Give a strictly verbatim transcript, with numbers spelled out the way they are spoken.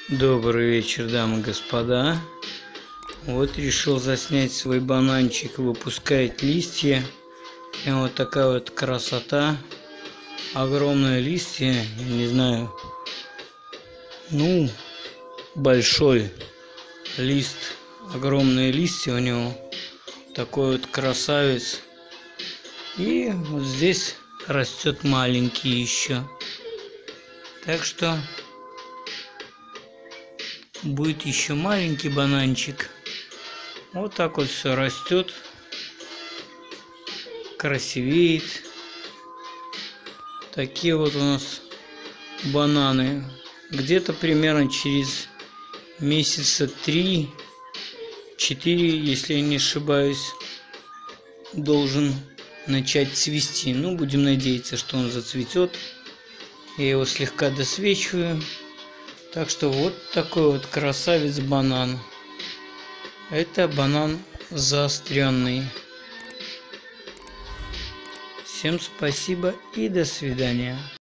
Добрый вечер, дамы и господа. Вот решил заснять свой бананчик. Выпускает листья. И вот такая вот красота. Огромные листья. Я не знаю. Ну, большой лист. Огромные листья у него. Такой вот красавец. И вот здесь растет маленький еще. Так что будет еще маленький бананчик. Вот так вот все растет, красивеет. Такие вот у нас бананы. Где-то примерно через месяца три-четыре, если я не ошибаюсь, должен начать цвести. Ну, будем надеяться, что он зацветет. Я его слегка досвечиваю. Так что вот такой вот красавец банан. Это банан заостренный. Всем спасибо и до свидания.